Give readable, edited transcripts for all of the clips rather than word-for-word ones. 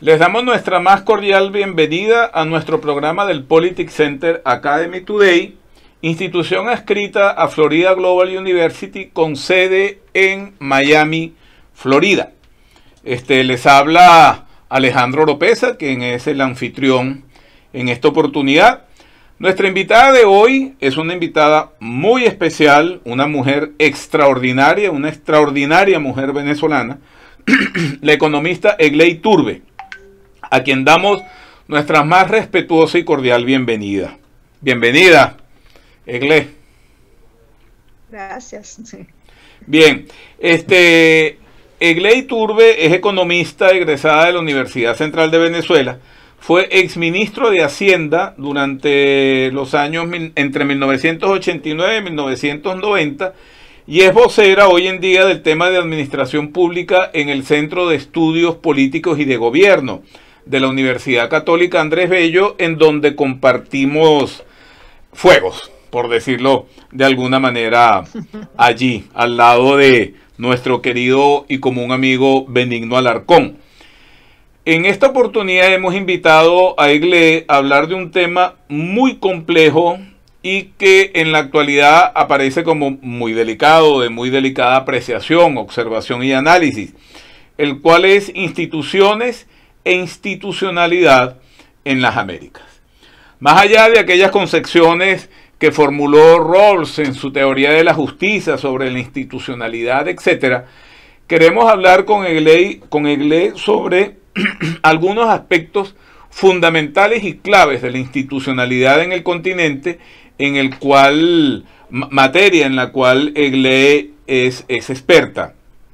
Les damos nuestra más cordial bienvenida a nuestro programa del Politics Center Academy Today, institución adscrita a Florida Global University con sede en Miami, Florida. Les habla Alejandro Oropeza, quien es el anfitrión en esta oportunidad. Nuestra invitada de hoy es una invitada muy especial, una mujer extraordinaria, una extraordinaria mujer venezolana, la economista Egley Iturbe, a quien damos nuestra más respetuosa y cordial bienvenida. Bienvenida, Egley. Gracias. Sí. Bien, Egley Iturbe es economista egresada de la Universidad Central de Venezuela. Fue exministro de Hacienda durante los años entre 1989 y 1990 y es vocera hoy en día del tema de administración pública en el Centro de Estudios Políticos y de Gobierno de la Universidad Católica Andrés Bello, en donde compartimos fuegos, por decirlo de alguna manera, allí, al lado de nuestro querido y común amigo Benigno Alarcón. En esta oportunidad hemos invitado a Egley a hablar de un tema muy complejo y que en la actualidad aparece como muy delicado, de muy delicada apreciación, observación y análisis, el cual es instituciones e institucionalidad en las Américas. Más allá de aquellas concepciones que formuló Rawls en su teoría de la justicia sobre la institucionalidad, etc., queremos hablar con Egley sobre algunos aspectos fundamentales y claves de la institucionalidad en el continente, en el cual, materia en la cual Egley es experta.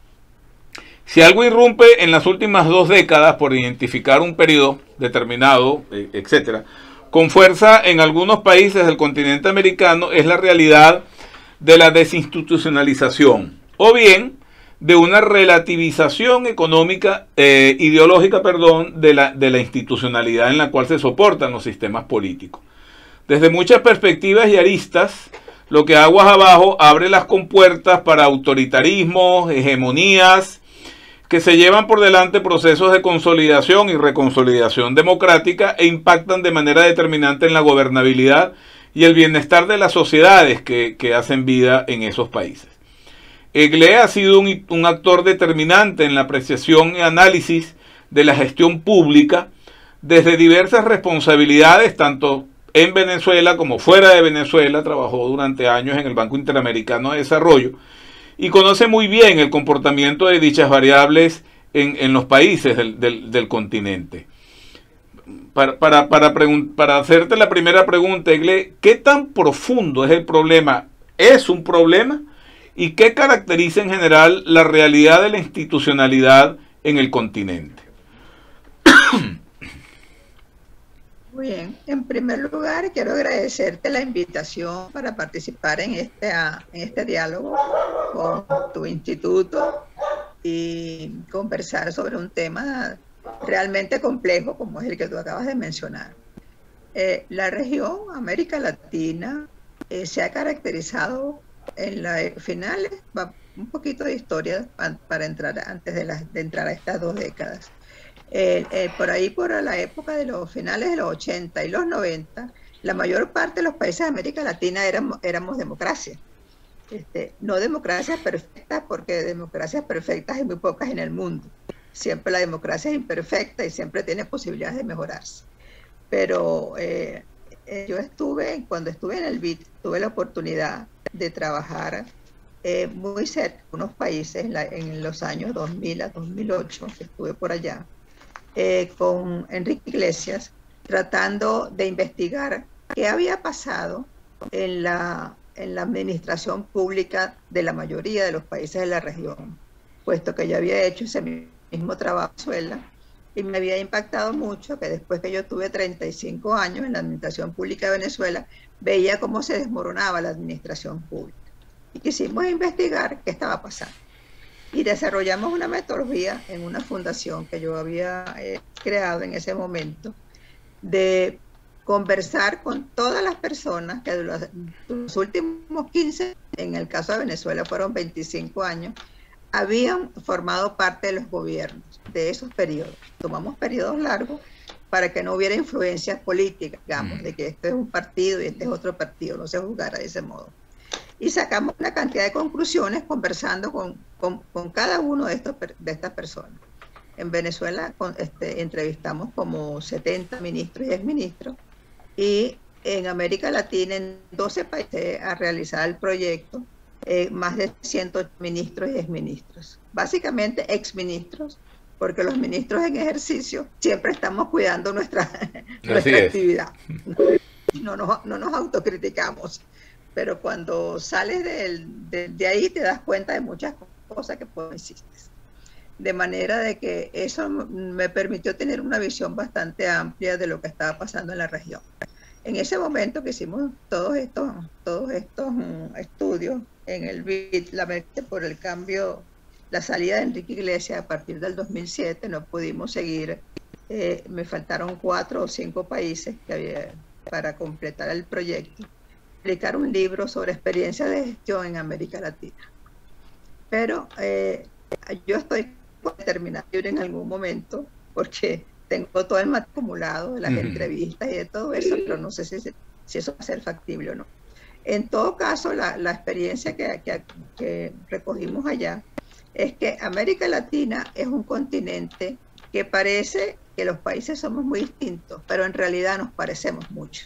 Si algo irrumpe en las últimas 2 décadas, por identificar un periodo determinado, etc., con fuerza en algunos países del continente americano, es la realidad de la desinstitucionalización, o bien de una relativización económica, ideológica, de la institucionalidad en la cual se soportan los sistemas políticos. Desde muchas perspectivas y aristas, lo que aguas abajo abre las compuertas para autoritarismos, hegemonías, que se llevan por delante procesos de consolidación y reconsolidación democrática e impactan de manera determinante en la gobernabilidad y el bienestar de las sociedades que hacen vida en esos países. Egley ha sido un actor determinante en la apreciación y análisis de la gestión pública desde diversas responsabilidades, tanto en Venezuela como fuera de Venezuela. Trabajó durante años en el Banco Interamericano de Desarrollo y conoce muy bien el comportamiento de dichas variables en los países del continente. Para hacerte la primera pregunta, Egley, ¿qué tan profundo es el problema? ¿Es un problema? ¿Y qué caracteriza en general la realidad de la institucionalidad en el continente? Muy bien. En primer lugar, quiero agradecerte la invitación para participar en este diálogo con tu instituto y conversar sobre un tema realmente complejo como es el que tú acabas de mencionar. La región América Latina se ha caracterizado en las finales, un poquito de historia para entrar antes de entrar a estas 2 décadas. Por ahí, por la época de los finales de los 80 y los 90, la mayor parte de los países de América Latina éramos democracias. No democracias perfectas, porque democracias perfectas hay muy pocas en el mundo. Siempre la democracia es imperfecta y siempre tiene posibilidades de mejorarse. Pero cuando estuve en el BID, tuve la oportunidad de trabajar muy cerca de unos países en los años 2000 a 2008, que estuve por allá, con Enrique Iglesias, tratando de investigar qué había pasado en la administración pública de la mayoría de los países de la región, puesto que yo había hecho ese mismo trabajo en Venezuela y me había impactado mucho que después que yo tuve 35 años en la administración pública de Venezuela, veía cómo se desmoronaba la administración pública. Y quisimos investigar qué estaba pasando. Y desarrollamos una metodología en una fundación que yo había creado en ese momento, de conversar con todas las personas que de los últimos 15, en el caso de Venezuela fueron 25 años, habían formado parte de los gobiernos de esos periodos. Tomamos periodos largos para que no hubiera influencias políticas, digamos, de que este es un partido y este es otro partido, no se juzgara de ese modo. Y sacamos una cantidad de conclusiones conversando con cada uno de estas personas. En Venezuela entrevistamos como 70 ministros y exministros, y en América Latina, en 12 países, a realizar el proyecto, más de 100 ministros y exministros. Básicamente exministros, porque los ministros en ejercicio siempre estamos cuidando nuestra actividad. No nos autocriticamos, pero cuando sales de ahí te das cuenta de muchas cosas que no existes. De manera de que eso me permitió tener una visión bastante amplia de lo que estaba pasando en la región. En ese momento que hicimos todos estos estudios en el BID, por el cambio, la salida de Enrique Iglesias a partir del 2007, no pudimos seguir. Me faltaron 4 o 5 países para completar el proyecto. Publicar un libro sobre experiencia de gestión en América Latina. Pero yo estoy por terminar en algún momento, porque tengo todo el material acumulado de las entrevistas y de todo eso, pero no sé si eso va a ser factible o no. En todo caso, la experiencia que recogimos allá es que América Latina es un continente que parece que los países somos muy distintos, pero en realidad nos parecemos mucho.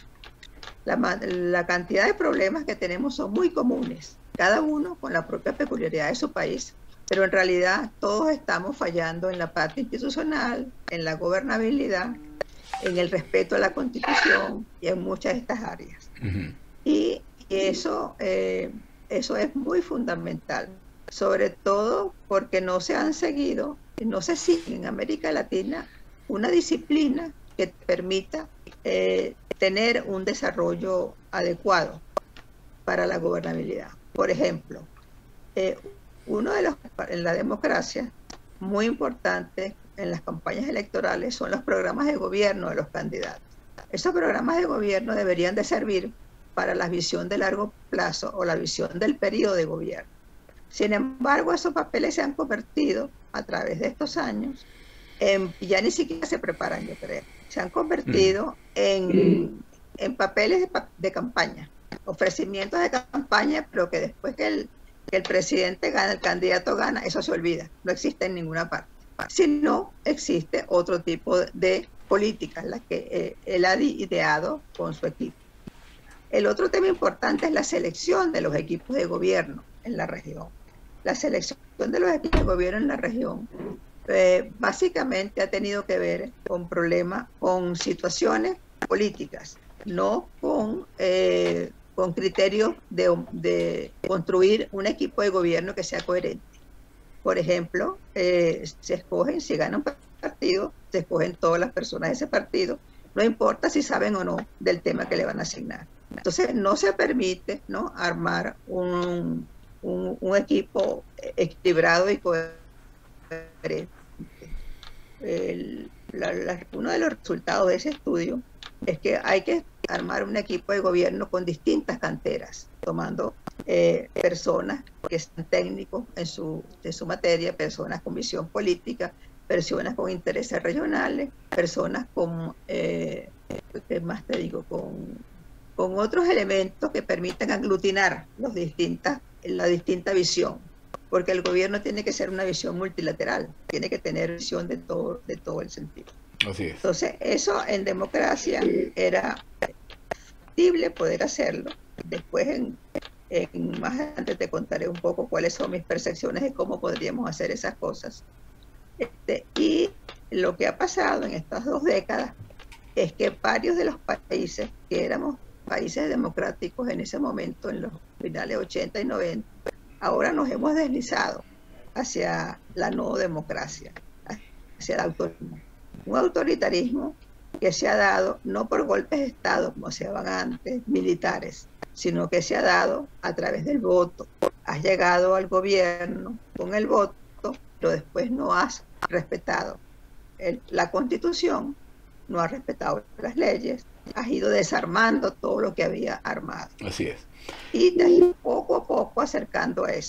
La cantidad de problemas que tenemos son muy comunes, cada uno con la propia peculiaridad de su país, pero en realidad todos estamos fallando en la parte institucional, en la gobernabilidad, en el respeto a la Constitución y en muchas de estas áreas. Y eso es muy fundamental, sobre todo porque no se sigue en América Latina una disciplina que permita tener un desarrollo adecuado para la gobernabilidad. Por ejemplo, en la democracia, muy importante en las campañas electorales son los programas de gobierno de los candidatos. Esos programas de gobierno deberían de servir para la visión de largo plazo o la visión del periodo de gobierno. Sin embargo, esos papeles se han convertido a través de estos años ya ni siquiera se preparan, yo creo. Se han convertido en papeles de campaña, ofrecimientos de campaña, pero que después que el presidente gana, el candidato gana, eso se olvida, no existe en ninguna parte. Sino existe otro tipo de políticas, las que él ha ideado con su equipo. El otro tema importante es la selección de los equipos de gobierno en la región. La selección de los equipos de gobierno en la región básicamente ha tenido que ver con problemas, con situaciones políticas, no con criterios de construir un equipo de gobierno que sea coherente. Por ejemplo, se escogen, si gana un partido, se escogen todas las personas de ese partido, no importa si saben o no del tema que le van a asignar. Entonces, no se permite, ¿no?, armar un equipo equilibrado y coherente. Uno de los resultados de ese estudio es que hay que armar un equipo de gobierno con distintas canteras, tomando personas que sean técnicos en su materia, personas con visión política, personas con intereses regionales, personas con, ¿qué más te digo?, con otros elementos que permitan aglutinar la distinta visión, porque el gobierno tiene que ser una visión multilateral, tiene que tener visión de todo el sentido. Así es. Entonces, eso en democracia era factible poder hacerlo. Después, más adelante te contaré un poco cuáles son mis percepciones de cómo podríamos hacer esas cosas. Y lo que ha pasado en estas 2 décadas es que varios de los países que éramos países democráticos en ese momento, en los finales 80 y 90, ahora nos hemos deslizado hacia la no democracia, hacia el autorismo. Un autoritarismo que se ha dado no por golpes de Estado, como se daban antes, militares, sino que se ha dado a través del voto. Has llegado al gobierno con el voto, pero después no has respetado la Constitución, no has respetado las leyes, has ido desarmando todo lo que había armado. Así es. Y te has ido poco a poco acercando a eso.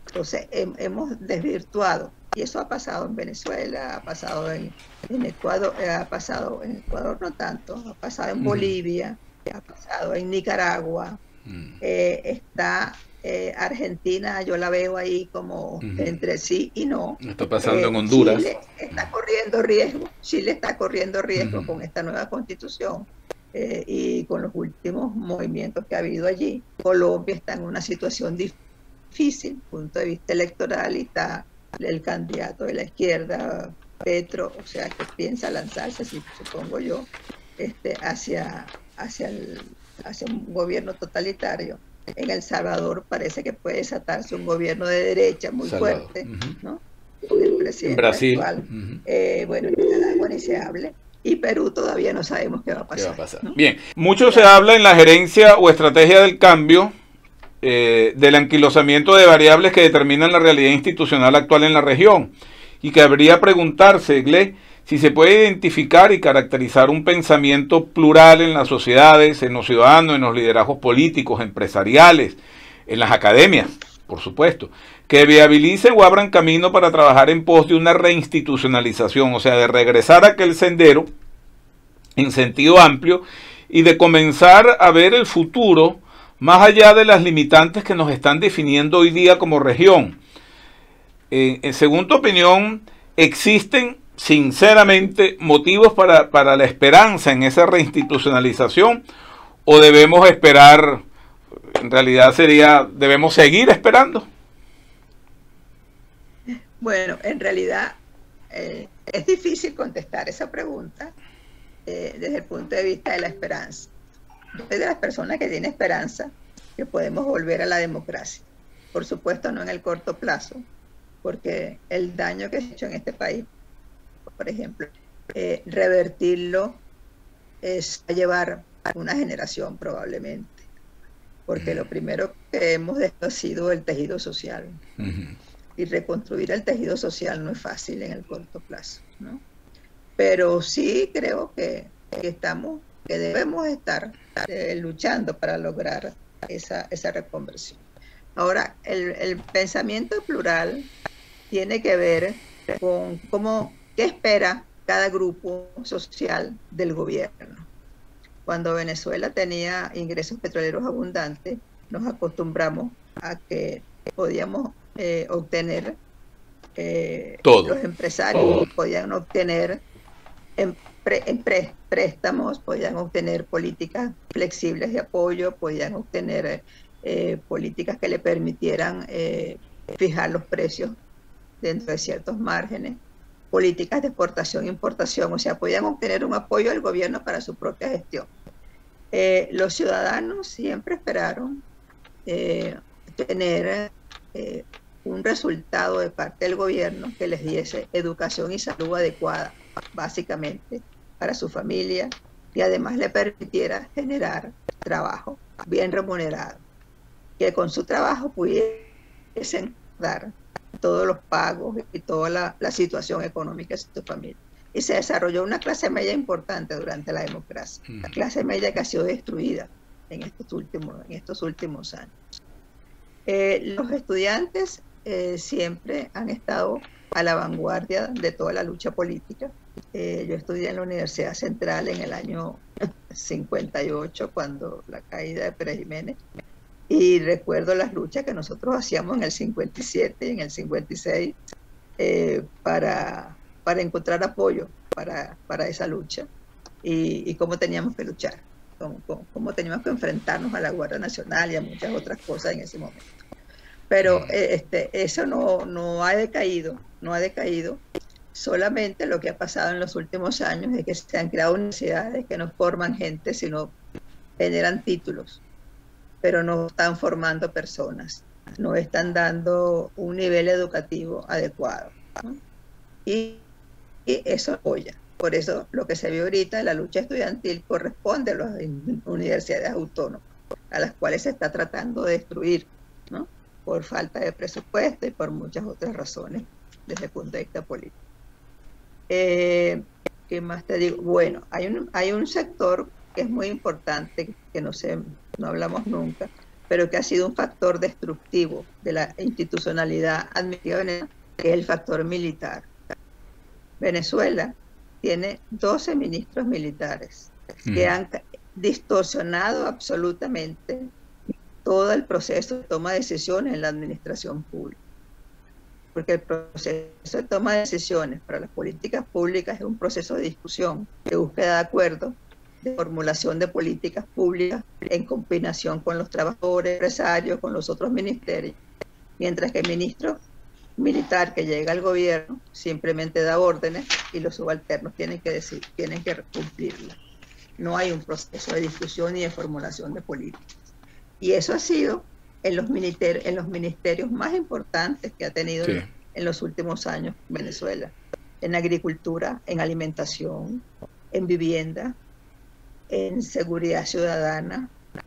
Entonces hemos desvirtuado, y eso ha pasado en Venezuela, ha pasado en Ecuador, ha pasado en Ecuador no tanto, ha pasado en Bolivia, ha pasado en Nicaragua, está Argentina, yo la veo ahí como entre sí y no. Está pasando en Honduras. Chile está corriendo riesgo con esta nueva constitución. Y con los últimos movimientos que ha habido allí. Colombia está en una situación difícil, punto de vista electoral, y está el candidato de la izquierda, Petro, o sea, que piensa lanzarse, supongo yo, hacia un gobierno totalitario. En El Salvador parece que puede desatarse un gobierno de derecha muy fuerte, ¿no? Con el presidente en Brasil actual. Bueno, en Nicaragua ni se hable. Y Perú todavía no sabemos qué va a pasar. ¿No? Bien, mucho se habla en la gerencia o estrategia del cambio del anquilosamiento de variables que determinan la realidad institucional actual en la región, y que habría preguntarse, Gle, si se puede identificar y caracterizar un pensamiento plural en las sociedades, en los ciudadanos, en los liderazgos políticos, empresariales, en las academias, por supuesto, que viabilicen o abran camino para trabajar en pos de una reinstitucionalización, o sea, de regresar a aquel sendero en sentido amplio y de comenzar a ver el futuro más allá de las limitantes que nos están definiendo hoy día como región. Según tu opinión, ¿existen sinceramente motivos para la esperanza en esa reinstitucionalización, o debemos esperar, en realidad debemos seguir esperando? Bueno, en realidad es difícil contestar esa pregunta desde el punto de vista de la esperanza. Yo soy de las personas que tienen esperanza que podemos volver a la democracia. Por supuesto, no en el corto plazo, porque el daño que se ha hecho en este país, por ejemplo, revertirlo es a llevar a una generación probablemente, porque lo primero que hemos dejado ha sido el tejido social. Y reconstruir el tejido social no es fácil en el corto plazo, ¿no? Pero sí creo que debemos estar luchando para lograr esa reconversión. Ahora, el pensamiento plural tiene que ver con qué espera cada grupo social del gobierno. Cuando Venezuela tenía ingresos petroleros abundantes, nos acostumbramos a que podíamos obtener, los empresarios podían obtener préstamos, podían obtener políticas flexibles de apoyo, podían obtener políticas que le permitieran fijar los precios dentro de ciertos márgenes, políticas de exportación e importación, o sea, podían obtener un apoyo del gobierno para su propia gestión. Los ciudadanos siempre esperaron tener un resultado de parte del gobierno que les diese educación y salud adecuada, básicamente, para su familia, y además le permitiera generar trabajo bien remunerado, que con su trabajo pudiesen dar todos los pagos y toda la situación económica de su familia. Y se desarrolló una clase media importante durante la democracia, la clase media que ha sido destruida en estos últimos años. Los estudiantes siempre han estado a la vanguardia de toda la lucha política. Yo estudié en la Universidad Central en el año 58, cuando la caída de Pérez Jiménez, y recuerdo las luchas que nosotros hacíamos en el 57 y en el 56 para encontrar apoyo para esa lucha, y cómo teníamos que luchar, cómo teníamos que enfrentarnos a la Guardia Nacional y a muchas otras cosas en ese momento. Pero eso no ha decaído, solamente lo que ha pasado en los últimos años es que se han creado universidades que no forman gente, sino generan títulos, pero no están formando personas, no están dando un nivel educativo adecuado, ¿no? Y eso apoya. Por eso lo que se ve ahorita, la lucha estudiantil, corresponde a las universidades autónomas, a las cuales se está tratando de destruir, ¿no? Por falta de presupuesto y por muchas otras razones desde el punto de vista político. ¿Qué más te digo? Bueno, hay un sector que es muy importante, que no hablamos nunca, pero que ha sido un factor destructivo de la institucionalidad administrativa venezolana, que es el factor militar. Venezuela tiene 12 ministros militares que han distorsionado absolutamente todo el proceso de toma de decisiones en la administración pública. Porque el proceso de toma de decisiones para las políticas públicas es un proceso de discusión, de búsqueda de acuerdos, de formulación de políticas públicas en combinación con los trabajadores, empresarios, con los otros ministerios, mientras que el ministro militar que llega al gobierno simplemente da órdenes y los subalternos tienen que cumplirlas. No hay un proceso de discusión ni de formulación de políticas. Y eso ha sido en los ministerios más importantes que ha tenido en los últimos años Venezuela: en agricultura, en alimentación, en vivienda, en seguridad ciudadana,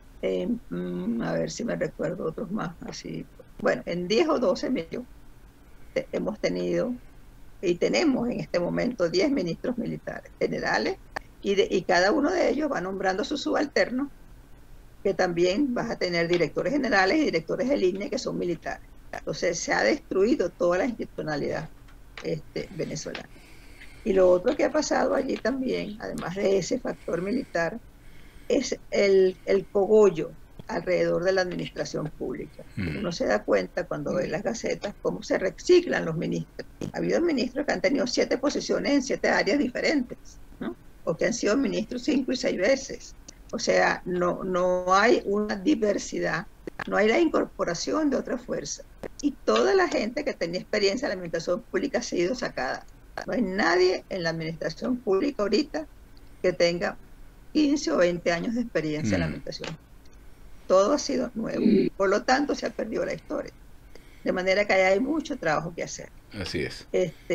a ver si me recuerdo otros más, así. Bueno, en 10 o 12 medios hemos tenido y tenemos en este momento 10 ministros militares generales, y cada uno de ellos va nombrando sus subalternos, que también vas a tener directores generales y directores de línea que son militares. Entonces se ha destruido toda la institucionalidad venezolana. Y lo otro que ha pasado allí también, además de ese factor militar, es el cogollo alrededor de la administración pública. Uno se da cuenta cuando ve las gacetas cómo se reciclan los ministros. Ha habido ministros que han tenido 7 posiciones en 7 áreas diferentes, ¿no? O que han sido ministros 5 y 6 veces. O sea, no hay una diversidad, no hay la incorporación de otra fuerza. Y toda la gente que tenía experiencia en la administración pública ha sido sacada. No hay nadie en la administración pública ahorita que tenga 15 o 20 años de experiencia en la administración. Todo ha sido nuevo. Por lo tanto, se ha perdido la historia. De manera que hay mucho trabajo que hacer. Así es.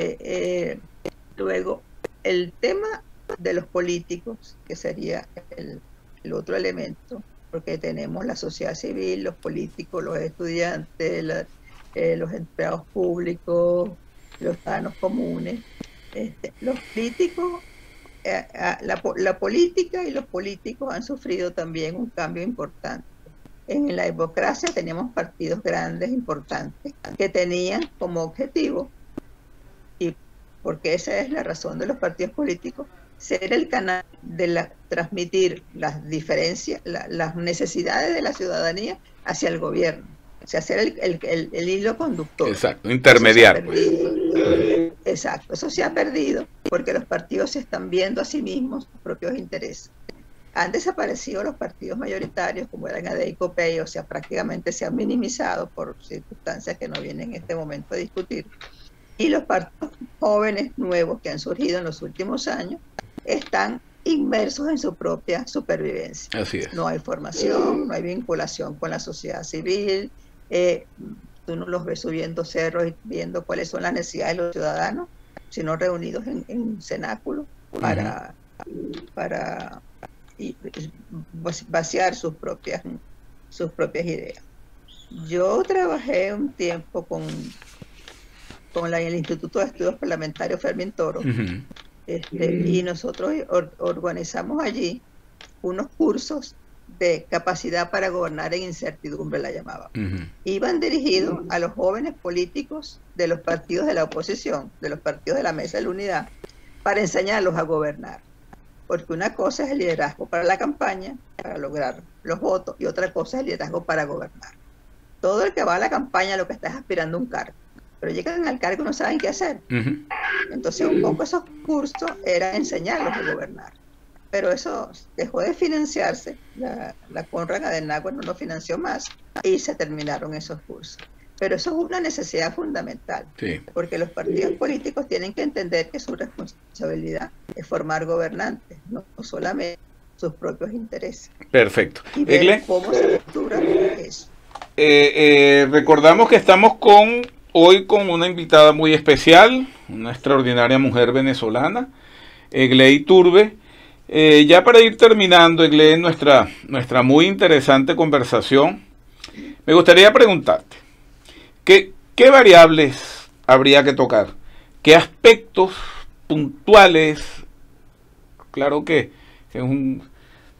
Luego, el tema de los políticos, que sería el otro elemento, porque tenemos la sociedad civil, los políticos, los estudiantes, los empleados públicos, los ciudadanos comunes. Los políticos, la política y los políticos han sufrido también un cambio importante. En la democracia teníamos partidos grandes, importantes, que tenían como objetivo, y porque esa es la razón de los partidos políticos, ser el canal de transmitir las diferencias, las necesidades de la ciudadanía hacia el gobierno. O sea, ser el hilo conductor. Exacto, intermediar. Exacto, eso se ha perdido porque los partidos se están viendo a sí mismos sus propios intereses. Han desaparecido los partidos mayoritarios, como eran ADE y COPEI, o sea, prácticamente se han minimizado por circunstancias que no vienen en este momento a discutir. Y los partidos jóvenes nuevos que han surgido en los últimos años están inmersos en su propia supervivencia. Así es. No hay formación, no hay vinculación con la sociedad civil, tú no los ves subiendo cerros y viendo cuáles son las necesidades de los ciudadanos, sino reunidos en un cenáculo para vaciar sus propias ideas. Yo trabajé un tiempo con el Instituto de Estudios Parlamentarios Fermín Toro, y nosotros organizamos allí unos cursos de capacidad para gobernar en incertidumbre, la llamaba. Iban dirigidos a los jóvenes políticos de los partidos de la oposición, de los partidos de la Mesa de la Unidad, para enseñarlos a gobernar. Porque una cosa es el liderazgo para la campaña, para lograr los votos, y otra cosa es el liderazgo para gobernar. Todo el que va a la campaña lo que está es aspirando a un cargo, pero llegan al cargo y no saben qué hacer. Entonces un poco esos cursos era enseñarlos a gobernar. Pero eso dejó de financiarse, la Konrad Adenauer no lo financió más, y se terminaron esos cursos. Pero eso es una necesidad fundamental, porque los partidos políticos tienen que entender que su responsabilidad es formar gobernantes, no solamente sus propios intereses. Perfecto. Y ver cómo se estructura eso. Recordamos que estamos hoy con una invitada muy especial, una extraordinaria mujer venezolana, Egley Iturbe. Ya para ir terminando, Egley, nuestra muy interesante conversación, me gustaría preguntarte, ¿qué variables habría que tocar? ¿Qué aspectos puntuales? Claro que es un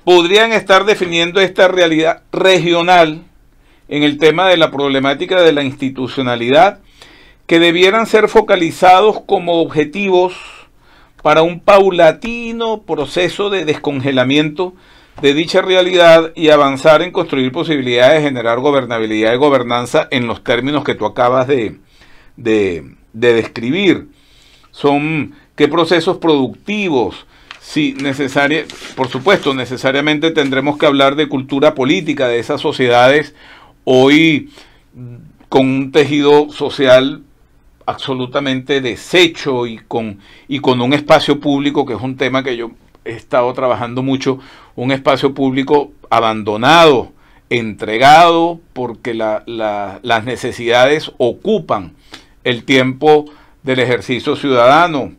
podrían estar definiendo esta realidad regional en el tema de la problemática de la institucionalidad, que debieran ser focalizados como objetivos para un paulatino proceso de descongelamiento de dicha realidad y avanzar en construir posibilidades de generar gobernabilidad y gobernanza en los términos que tú acabas de describir. Son qué procesos productivos. Sí, por supuesto, necesariamente tendremos que hablar de cultura política de esas sociedades hoy con un tejido social absolutamente deshecho y con un espacio público, que es un tema que yo he estado trabajando mucho, un espacio público abandonado, entregado, porque las necesidades ocupan el tiempo del ejercicio ciudadano.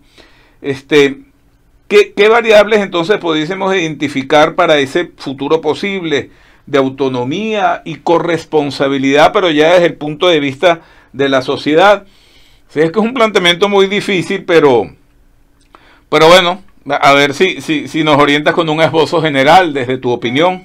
¿Qué variables entonces pudiésemos identificar para ese futuro posible de autonomía y corresponsabilidad, pero ya desde el punto de vista de la sociedad? Sí, es que es un planteamiento muy difícil, pero bueno, a ver si nos orientas con un esbozo general desde tu opinión.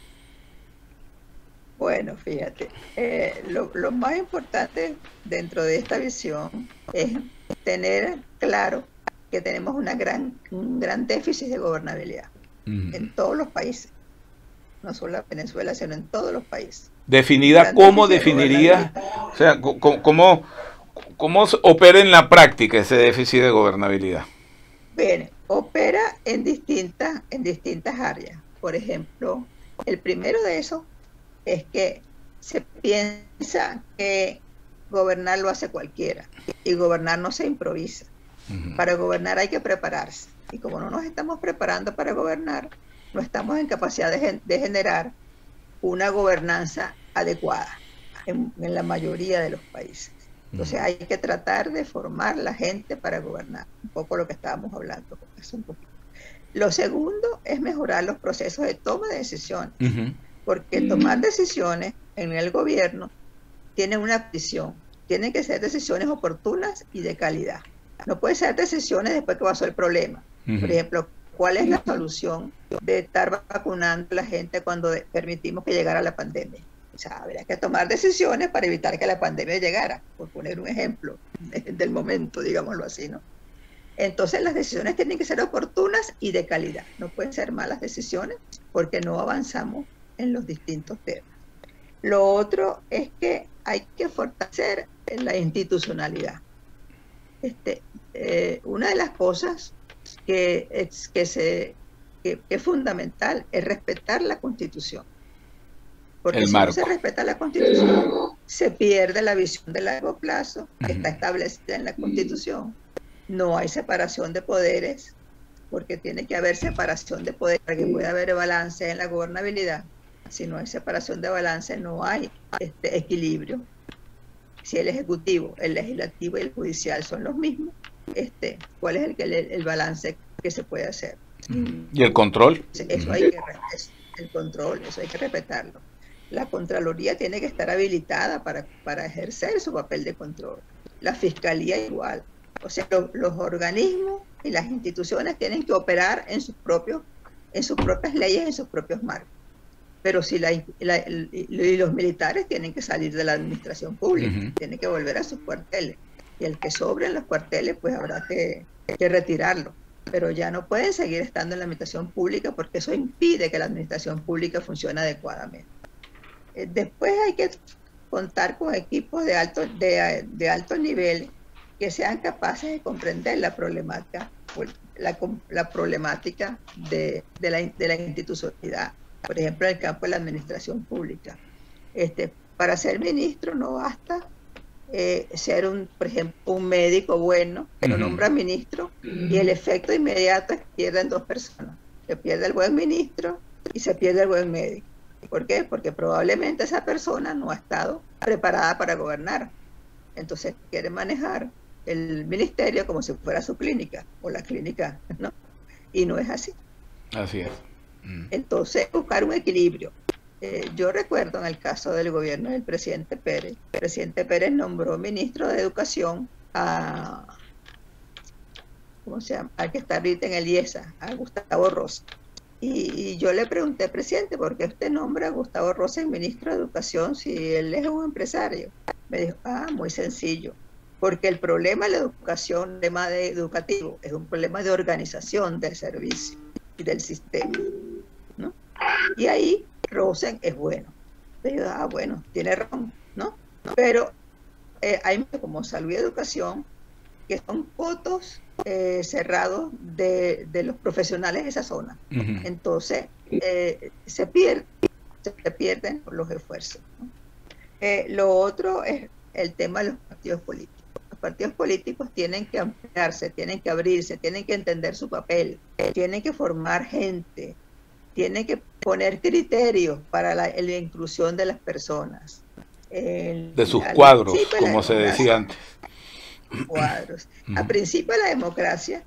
Bueno, fíjate, lo más importante dentro de esta visión es tener claro que tenemos un gran déficit de gobernabilidad en todos los países, no solo en Venezuela, sino en todos los países. Definida, ¿cómo definiría? O sea, ¿cómo opera en la práctica ese déficit de gobernabilidad? Bien, opera en distintas áreas. Por ejemplo, el primero de esos es que se piensa que gobernar lo hace cualquiera, y gobernar no se improvisa. Para gobernar hay que prepararse, y como no nos estamos preparando para gobernar, no estamos en capacidad de generar una gobernanza adecuada en la mayoría de los países. Entonces hay que tratar de formar la gente para gobernar, un poco lo que estábamos hablando. Lo segundo es mejorar los procesos de toma de decisiones, porque tomar decisiones en el gobierno tiene una visión, tienen que ser decisiones oportunas y de calidad. No puede ser decisiones después que pasó el problema. Por ejemplo, ¿cuál es la solución de estar vacunando a la gente cuando permitimos que llegara la pandemia? O sea, habría que tomar decisiones para evitar que la pandemia llegara, por poner un ejemplo del momento, digámoslo así, ¿no? Entonces las decisiones tienen que ser oportunas y de calidad. No pueden ser malas decisiones porque no avanzamos en los distintos temas. Lo otro es que hay que fortalecer la institucionalidad. Una de las cosas que es fundamental es respetar la Constitución. Porque si no se respeta la Constitución, se pierde la visión de largo plazo que está establecida en la Constitución. No hay separación de poderes, porque tiene que haber separación de poderes para que pueda haber balance en la gobernabilidad. Si no hay separación de balance, no hay equilibrio. Si el Ejecutivo, el Legislativo y el Judicial son los mismos, ¿cuál es el balance que se puede hacer? ¿Y el control? Eso hay que respetarlo. La Contraloría tiene que estar habilitada para ejercer su papel de control. La Fiscalía igual. O sea, los organismos y las instituciones tienen que operar en sus propias leyes, en sus propios marcos. Pero si los militares tienen que salir de la administración pública, tienen que volver a sus cuarteles. Y el que sobre en los cuarteles, pues habrá que retirarlo. Pero ya no pueden seguir estando en la administración pública porque eso impide que la administración pública funcione adecuadamente. Después hay que contar con equipos de alto nivel que sean capaces de comprender la problemática de la institucionalidad. Por ejemplo, en el campo de la administración pública. Para ser ministro no basta ser por ejemplo, un médico bueno que lo nombra ministro y el efecto inmediato es que pierden dos personas. Se pierde el buen ministro y se pierde el buen médico. ¿Por qué? Porque probablemente esa persona no ha estado preparada para gobernar. Entonces quiere manejar el ministerio como si fuera su clínica o la clínica, ¿no? Y no es así. Así es. Entonces, buscar un equilibrio. Yo recuerdo en el caso del gobierno del presidente Pérez. El presidente Pérez nombró ministro de Educación ¿cómo se llama? Al que está ahorita en el IESA, a Gustavo Rosa. Y yo le pregunté, presidente, ¿por qué usted nombra a Gustavo Rosen ministro de Educación si él es un empresario? Me dijo, muy sencillo, porque el problema de la educación, el tema educativo, es un problema de organización del servicio y del sistema, ¿no? Y ahí Rosen es bueno. Le digo, bueno, tiene razón, ¿no? Pero hay como salud y educación, que son votos cerrados de los profesionales de esa zona. Entonces, se pierden los esfuerzos, ¿no? Lo otro es el tema de los partidos políticos. Los partidos políticos tienen que ampliarse, tienen que abrirse, tienen que entender su papel, tienen que formar gente, tienen que poner criterios para la inclusión de las personas. De sus cuadros, como se decía antes. Cuadros. Al principio de la democracia,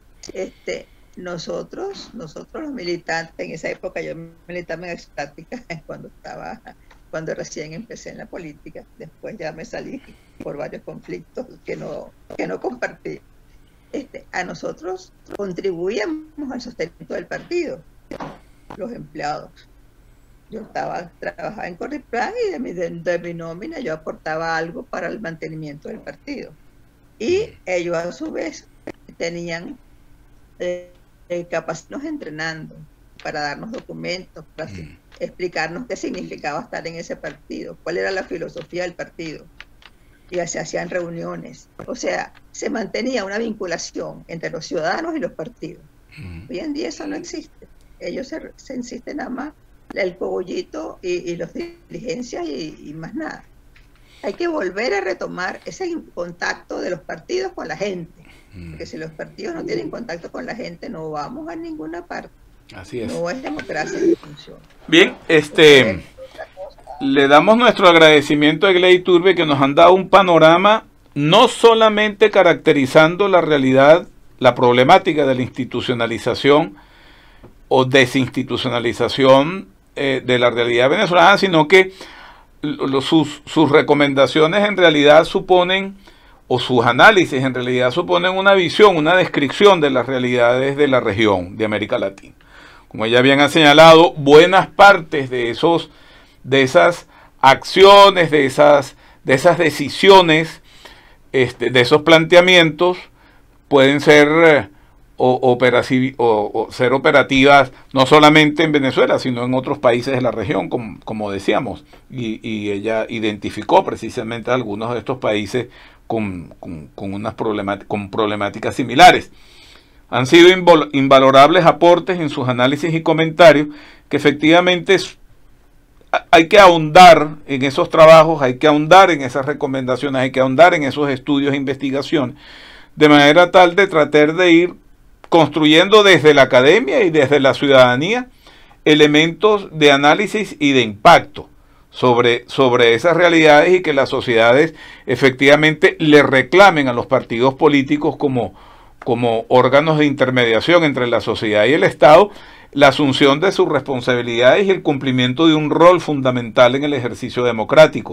nosotros los militantes, en esa época yo militaba en estática cuando recién empecé en la política, después ya me salí por varios conflictos que no compartí. A nosotros contribuíamos al sostenimiento del partido, los empleados. Yo trabajaba en Corriplan y de mi nómina yo aportaba algo para el mantenimiento del partido. Y ellos a su vez tenían capacidad entrenando para darnos documentos, para explicarnos qué significaba estar en ese partido, cuál era la filosofía del partido. Y se hacían reuniones. O sea, se mantenía una vinculación entre los ciudadanos y los partidos. Hoy en día eso no existe. Ellos se insisten nada más el cogollito y las diligencias y más nada. Hay que volver a retomar ese contacto de los partidos con la gente, porque si los partidos no tienen contacto con la gente, no vamos a ninguna parte. Así es. No es democracia que funciona. Bien, le damos nuestro agradecimiento a Egley Iturbe, que nos han dado un panorama no solamente caracterizando la realidad, la problemática de la institucionalización o desinstitucionalización de la realidad venezolana, sino que sus recomendaciones en realidad suponen, o sus análisis en realidad suponen una visión, una descripción de las realidades de la región de América Latina. Como ya bien ha señalado, buenas partes de esas acciones, de esas decisiones, de esos planteamientos pueden ser ser operativas no solamente en Venezuela, sino en otros países de la región, como decíamos, y ella identificó precisamente algunos de estos países con problemáticas similares. Han sido invalorables aportes en sus análisis y comentarios, que efectivamente hay que ahondar en esos trabajos, hay que ahondar en esas recomendaciones, hay que ahondar en esos estudios e investigaciones, de manera tal de tratar de ir construyendo desde la academia y desde la ciudadanía elementos de análisis y de impacto sobre esas realidades, y que las sociedades efectivamente le reclamen a los partidos políticos como órganos de intermediación entre la sociedad y el Estado la asunción de sus responsabilidades y el cumplimiento de un rol fundamental en el ejercicio democrático.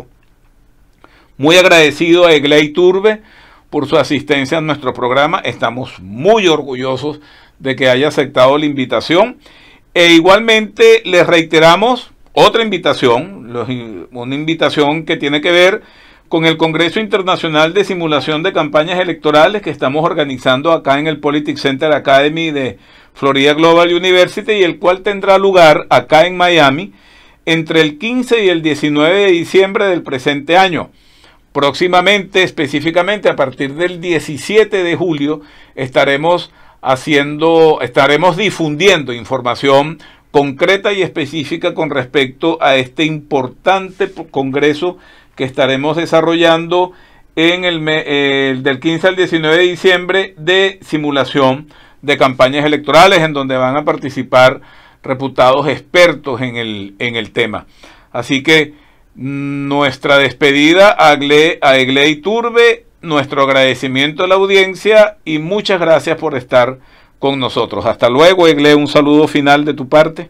Muy agradecido a Egley Iturbe por su asistencia a nuestro programa. Estamos muy orgullosos de que haya aceptado la invitación, e igualmente les reiteramos otra invitación, una invitación que tiene que ver con el Congreso Internacional de Simulación de Campañas Electorales que estamos organizando acá en el Politics Center Academy de Florida Global University, y el cual tendrá lugar acá en Miami entre el 15 y el 19 de diciembre del presente año. Próximamente, específicamente a partir del 17 de julio, estaremos difundiendo información concreta y específica con respecto a este importante congreso que estaremos desarrollando en del 15 al 19 de diciembre de simulación de campañas electorales, en donde van a participar reputados expertos en el tema. Así que nuestra despedida a Egley Iturbe, nuestro agradecimiento a la audiencia y muchas gracias por estar con nosotros. Hasta luego, Egley, un saludo final de tu parte.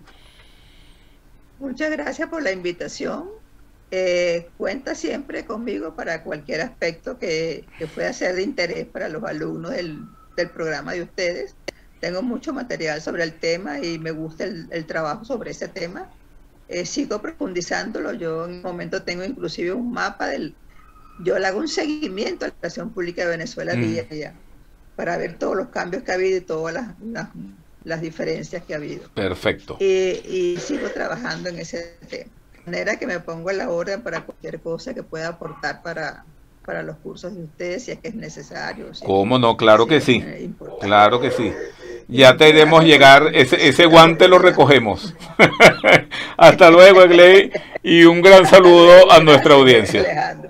Muchas gracias por la invitación. Cuenta siempre conmigo para cualquier aspecto que pueda ser de interés para los alumnos del programa de ustedes. tengo mucho material sobre el tema y me gusta el trabajo sobre ese tema. Sigo profundizándolo. Yo en un momento tengo inclusive un mapa yo le hago un seguimiento a la administración pública de Venezuela día a día, para ver todos los cambios que ha habido y todas las diferencias que ha habido. Perfecto. Y sigo trabajando en ese tema. De manera que me pongo a la orden para cualquier cosa que pueda aportar para los cursos de ustedes, si es que es necesario. ¿Cómo no? Claro que sí. Claro que sí. Ya te iremos llegar, ese guante lo recogemos. Hasta luego, Egley, y un gran saludo a nuestra audiencia.